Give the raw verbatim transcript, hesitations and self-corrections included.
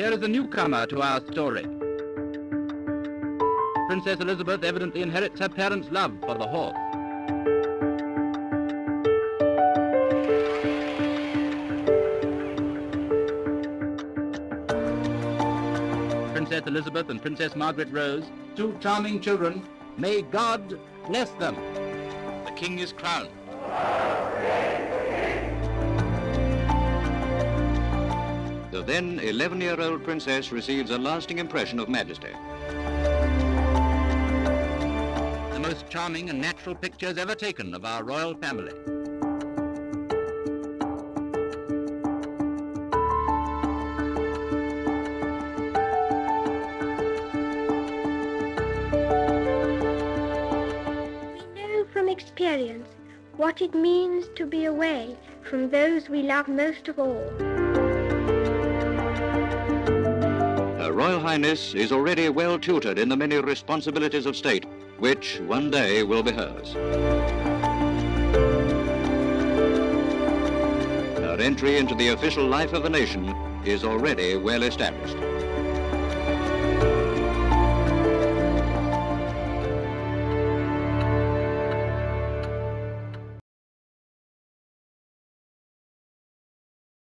Here is a newcomer to our story. Princess Elizabeth evidently inherits her parents' love for the horse. Princess Elizabeth and Princess Margaret Rose, two charming children, may God bless them. The King is crowned. The then eleven-year-old princess receives a lasting impression of majesty. The most charming and natural pictures ever taken of our royal family. We know from experience what it means to be away from those we love most of all. Her Royal Highness is already well tutored in the many responsibilities of state, which one day will be hers. Her entry into the official life of a nation is already well established.